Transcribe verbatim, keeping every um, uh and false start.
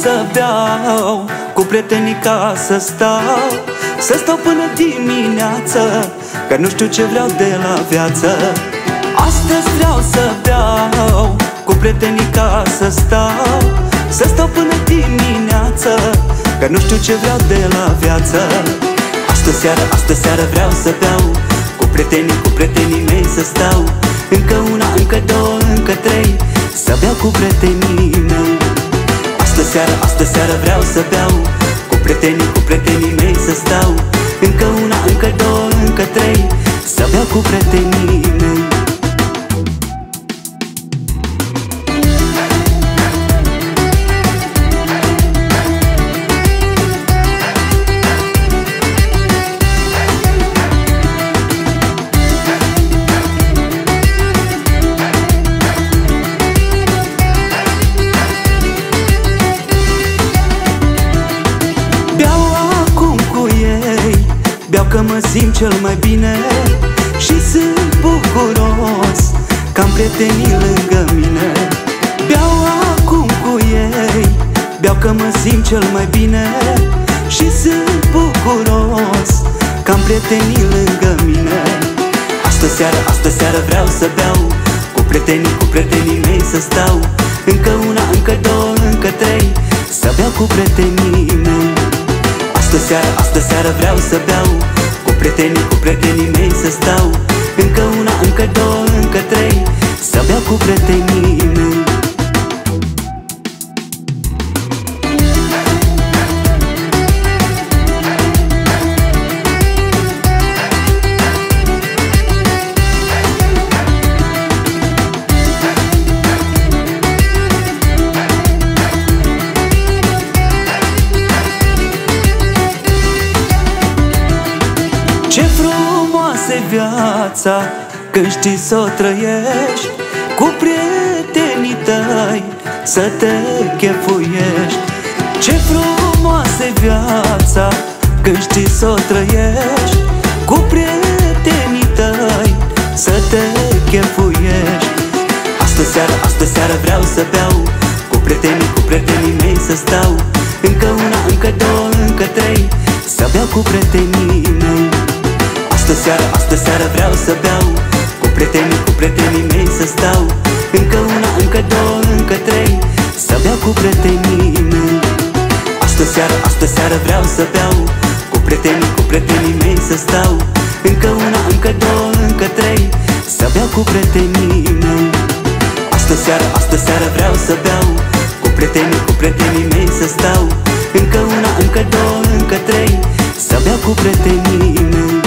să beau, cu prietenii ca să stau, să stau până dimineață, că nu știu ce vreau de la viață. Astăzi vreau să beau, cu prietenii ca să stau, să stau până dimineață, că nu știu ce vreau de la viață. Astă seară, astă seară vreau să beau, cu prietenii, cu prietenii mei să stau, încă una, încă două, încă trei, să beau cu prietenii mei. Astă seară, astă seară vreau să beau, cu prietenii, cu prietenii mei să stau, încă una, încă două, încă trei, să beau cu prietenii mei. Beau că mă simt cel mai bine și sunt bucuros că am prietenii lângă mine. Beau acum cu ei, beau că mă simt cel mai bine și sunt bucuros că am prietenii lângă mine. Astă seară, astă seară vreau să beau, cu prietenii, cu prietenii mei să stau, încă una, încă două, încă trei, să beau cu prietenii mei. Astă seară, astă seară vreau să beau, cu prietenii, cu prietenii mei să stau, încă una, încă două, încă trei, să beau cu prietenii mei. Ce frumoasă-i viața când știi să o trăiești, cu prietenii tăi să te chefuiești. Ce frumoasă-i viața când știi să o trăiești, cu prietenii tăi să te chefuiești. Astă seară, astă seară vreau să beau, cu prietenii, cu prietenii mei să stau, încă una, încă două, încă trei, să beau cu prietenii mei. Astă seară, astă seară vreau să beau, cu prietenii, cu prietenii mei să stau, încă una, încă două, încă trei, să beau cu prietenii mei. Astă seară, astă seară vreau să beau, cu prietenii, cu prietenii mei să stau, încă una, încă două, încă trei, să beau cu prietenii mei. Astă seară, astă seară vreau să beau, cu prietenii, cu prietenii mei să stau, încă una, încă două, încă trei, să beau cu prietenii mei.